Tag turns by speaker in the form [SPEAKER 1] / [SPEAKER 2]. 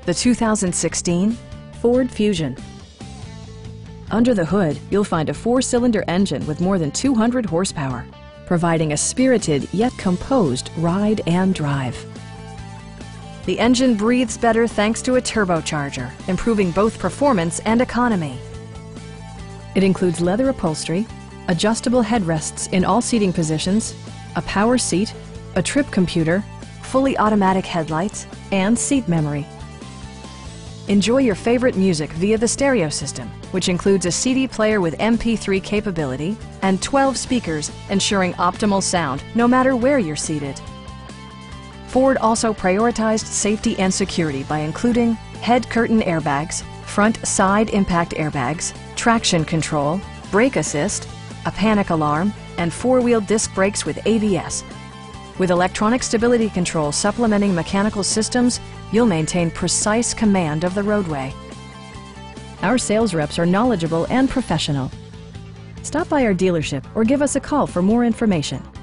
[SPEAKER 1] the 2016 Ford Fusion. Under the hood, you'll find a 4-cylinder engine with more than 200 horsepower, providing a spirited yet composed ride and drive. The engine breathes better thanks to a turbocharger, improving both performance and economy. It includes leather upholstery, adjustable headrests in all seating positions, a power seat, a trip computer, fully automatic headlights, and seat memory. Enjoy your favorite music via the stereo system, which includes a CD player with MP3 capability and 12 speakers, ensuring optimal sound no matter where you're seated. Ford also prioritized safety and security by including head curtain airbags, front side impact airbags, traction control, brake assist, a panic alarm, and 4-wheel disc brakes with ABS. With electronic stability control supplementing mechanical systems, you'll maintain precise command of the roadway. Our sales reps are knowledgeable and professional. Stop by our dealership or give us a call for more information.